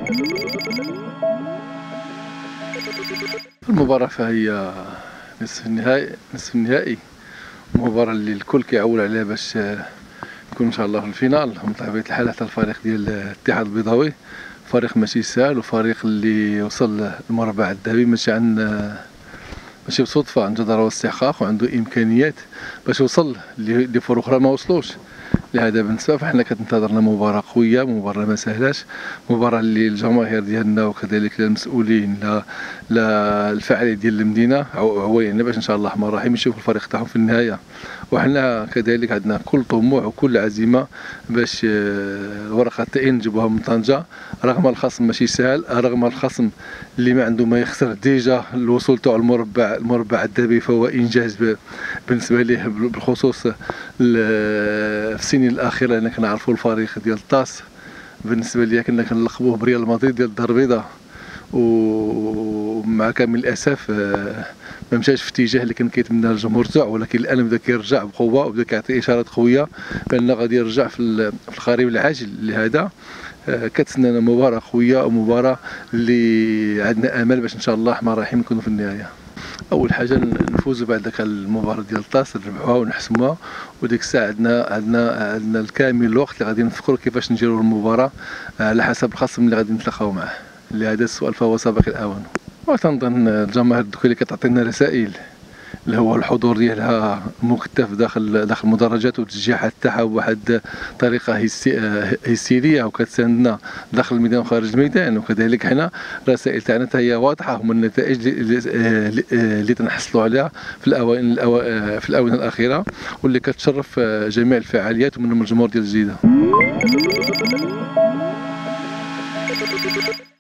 المباراة فهي نصف النهائي، مباراة اللي الكل كيعول عليها باش نكون ان شاء الله في الفينال. بطبيعة الحال حتى الفريق ديال الاتحاد البيضاوي فريق ماشي سهل، وفريق اللي وصل للمربع الذهبي ماشي بصدفة، عنده ضرورة واستحقاق وعنده إمكانيات باش يوصل لفرق أخرى ما وصلوش. لهذا بالنسبة فحنا كتنتظرنا مباراة قوية، مباراة ما سهلاش، مباراة اللي الجماهير ديالنا وكذلك المسؤولين لا الفعالية ديال المدينة عوينا باش إن شاء الله الرحمن الرحيم يشوفوا الفريق تاعهم في النهاية. وحنا كذلك عندنا كل طموح وكل عزيمة باش ورقة التأيين نجيبوها من طنجة، رغم الخصم ماشي سهل، رغم الخصم اللي ما عنده ما يخسر. ديجا الوصول تاع المربع الذهبي فهو إنجاز بالنسبة ليه، بالخصوص في السنين الأخيرة. لأن كنعرفوا الفريق ديال طاس بالنسبة ليا كنا كنلقبوه بريال مدريد ديال الدار البيضاء، ومع كامل الأسف ما مشاش في الاتجاه اللي كان كيتمناه الجمهور تاعو، ولكن الان بدا كيرجع بقوه وبدا كيعطي اشارات قويه بان غادي يرجع في القريب العاجل. لهذا كتسنانا مباراه قويه ومباراه اللي عندنا امل باش ان شاء الله الرحمن الرحيم نكونوا في النهايه. اول حاجه نفوزوا بعد داك المباراه ديال طاس، نربحوها ونحسموها، وديك الساعه عندنا الكامل الوقت اللي غادي نفكروا كيفاش نديروا المباراه على حسب الخصم اللي غادي نتلاقاو معاه. لهذا السؤال فهو سابق الاوان. وتنظن الجماهير دوك اللي كتعطينا رسائل اللي هو الحضور ديالها مكثف داخل المدرجات، وتشجيعات تاعها بواحد الطريقه هستيريه، وكتساندنا داخل الميدان وخارج الميدان. وكذلك حنا الرسائل تاعنا حتى هي واضحه، هما النتائج اللي تنحصلوا عليها في الاونه الاخيره، واللي كتشرف جميع الفعاليات ومنهم الجمهور ديال الجيزه.